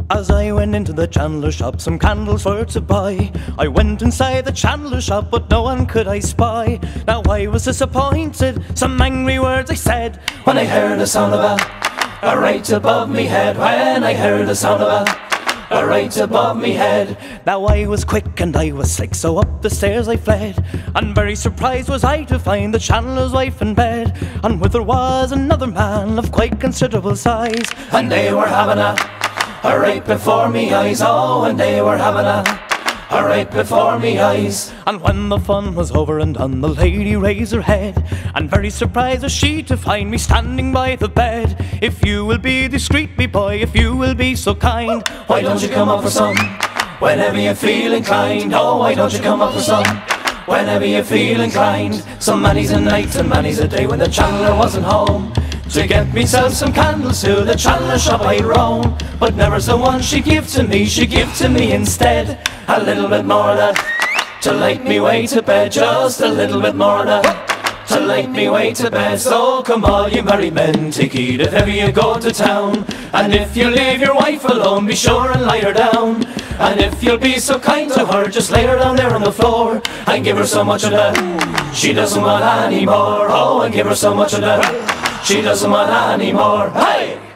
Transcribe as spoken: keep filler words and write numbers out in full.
As I went into the chandler shop, some candles for to buy. I went inside the chandler shop, but no one could I spy. Now I was disappointed, some angry words I said, when I heard the sound of a, a right above me head. When I heard the sound of a, a right above me head. Now I was quick and I was slick, so up the stairs I fled. And very surprised was I to find the chandler's wife in bed. And with her was another man of quite considerable size. And they were having a A right before me eyes, oh, and they were having a A right before me eyes. And when the fun was over and done, the lady raised her head, and very surprised was she to find me standing by the bed. If you will be discreet, me boy, if you will be so kind, why don't you come up for some, whenever you feel inclined? Oh, why don't you come up for some, whenever you feel inclined? Some many's a night and many's a day when the chandler wasn't home, to get myself some candles to the chandler shop I'd roam. But never so one she'd give to me, she'd give to me instead a little bit more that, to light me way to bed. Just a little bit more that, to light me way to bed. So come all you married men, take heed if ever you go to town, and if you leave your wife alone, be sure and lie her down. And if you'll be so kind to her, just lay her down there on the floor, and give her so much of that she doesn't want any more. Oh, and give her so much of that she doesn't want any more. Hey!